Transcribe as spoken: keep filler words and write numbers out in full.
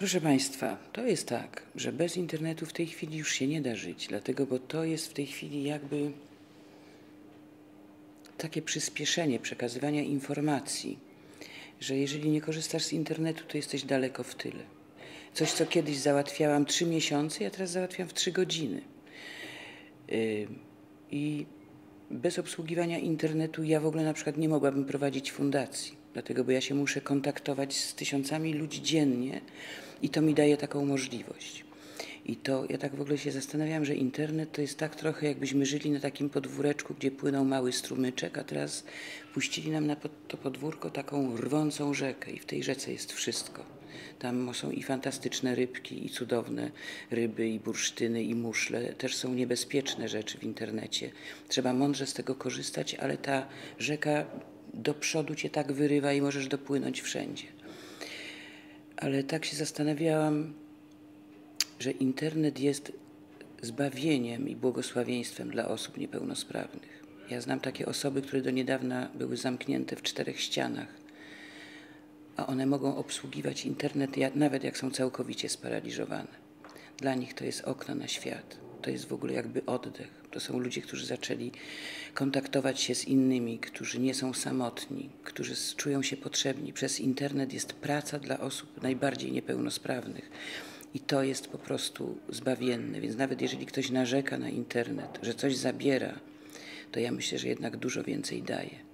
Proszę Państwa, to jest tak, że bez internetu w tej chwili już się nie da żyć, dlatego, bo to jest w tej chwili jakby takie przyspieszenie przekazywania informacji, że jeżeli nie korzystasz z internetu, to jesteś daleko w tyle. Coś, co kiedyś załatwiałam trzy miesiące, ja teraz załatwiam w trzy godziny. Yy, I bez obsługiwania internetu ja w ogóle na przykład nie mogłabym prowadzić fundacji, dlatego, bo ja się muszę kontaktować z tysiącami ludzi dziennie i to mi daje taką możliwość. I to ja tak w ogóle się zastanawiam, że internet to jest tak trochę, jakbyśmy żyli na takim podwóreczku, gdzie płynął mały strumyczek, a teraz puścili nam na pod, to podwórko taką rwącą rzekę i w tej rzece jest wszystko. Tam są i fantastyczne rybki, i cudowne ryby, i bursztyny, i muszle. Też są niebezpieczne rzeczy w internecie. Trzeba mądrze z tego korzystać, ale ta rzeka do przodu cię tak wyrywa i możesz dopłynąć wszędzie. Ale tak się zastanawiałam, że internet jest zbawieniem i błogosławieństwem dla osób niepełnosprawnych. Ja znam takie osoby, które do niedawna były zamknięte w czterech ścianach, a one mogą obsługiwać internet nawet jak są całkowicie sparaliżowane. Dla nich to jest okno na świat, to jest w ogóle jakby oddech. To są ludzie, którzy zaczęli kontaktować się z innymi, którzy nie są samotni, którzy czują się potrzebni. Przez internet jest praca dla osób najbardziej niepełnosprawnych. I to jest po prostu zbawienne, więc nawet jeżeli ktoś narzeka na internet, że coś zabiera, to ja myślę, że jednak dużo więcej daje.